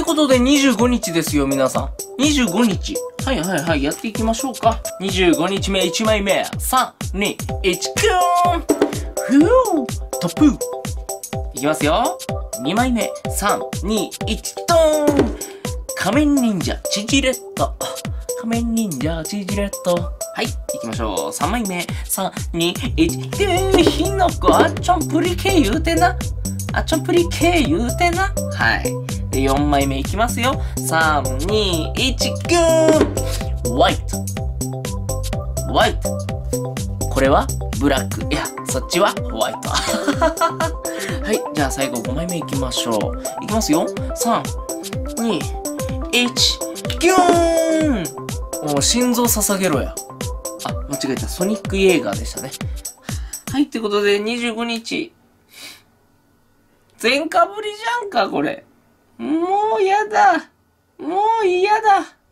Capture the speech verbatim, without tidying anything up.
ことでにじゅうごにちですよ、皆さん。にじゅうごにち。はいはいはい、やっていきましょうか。にじゅうごにちめ、いちまいめ。さん、に、いち、キューンふぅトップいきますよ。にまいめ。さん、に、いち、ドーン仮面忍者、チジレット。仮面忍者、チジレット。はい、行きましょう。さんまいめ。さん、に、いち、キューン火の粉、あっちょんプリケ言うてな。あっちょんプリケ言うてな。はい。で、よんまいめいきますよ。さん、に、いち、キューンホワイト。ホワイト。これはブラック。いや、そっちはホワイト。はい、じゃあ最後ごまいめいきましょう。いきますよ。さん、に、いち、キューンもう心臓捧げろや。あ、間違えた。ソニックイエーガーでしたね。はい、ってことでにじゅうごにち。全かぶりじゃんか、これ。もうやだ。もう嫌だ。